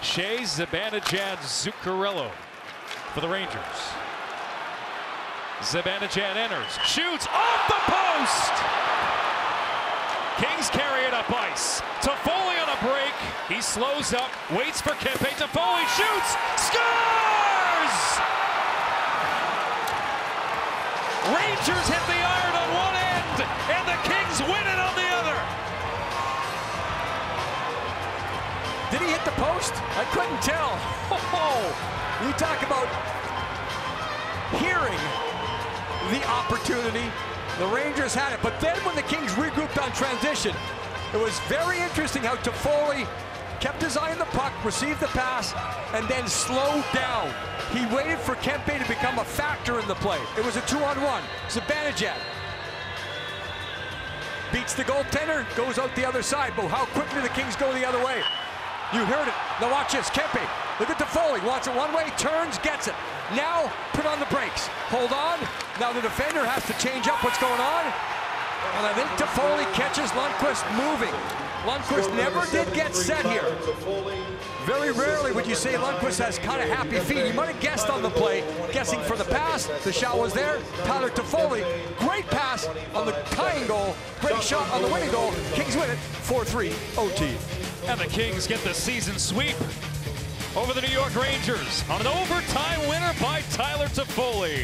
Shea Zibanejad Zuccarello for the Rangers. Zibanejad enters, shoots off the post. Kings carry it up ice. Toffoli on a break. He slows up, waits for Kempe. Toffoli shoots, scores! Rangers hit the iron on one end, and the Kings win it on the other. Did he hit the post? I couldn't tell. Oh, you talk about hearing the opportunity. The Rangers had it, but then when the Kings regrouped on transition, it was very interesting how Toffoli kept his eye on the puck, received the pass, and then slowed down. He waited for Kempe to become a factor in the play. It was a 2-on-1. Zibanejad beats the goaltender, goes out the other side, but how quickly the Kings go the other way. You heard it. Now watch this, Kempe. Look at Toffoli, wants it one way, turns, gets it. Now, put on the brakes. Hold on. Now the defender has to change up what's going on. And I think Toffoli catches Lundqvist moving. Lundqvist never did get set here. Very rarely would you say Lundqvist has kind of happy feet. He might have guessed on the play, guessing for the pass. The shot was there. Tyler Toffoli, great pass on the tying goal. Great shot on the winning goal. Kings win it 4-3 OT. And the Kings get the season sweep over the New York Rangers on an overtime winner by Tyler Toffoli.